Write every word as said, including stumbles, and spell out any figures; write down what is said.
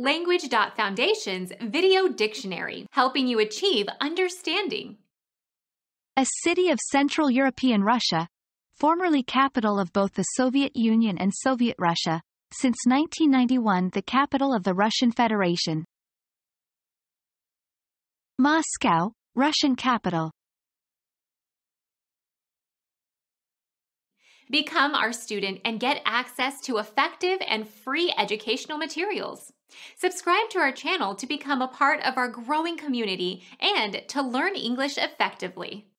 Language dot Foundation's Video Dictionary, helping you achieve understanding. A city of Central European Russia, formerly capital of both the Soviet Union and Soviet Russia, since nineteen ninety-one the capital of the Russian Federation. Moscow, Russian capital. Become our student and get access to effective and free educational materials. Subscribe to our channel to become a part of our growing community and to learn English effectively.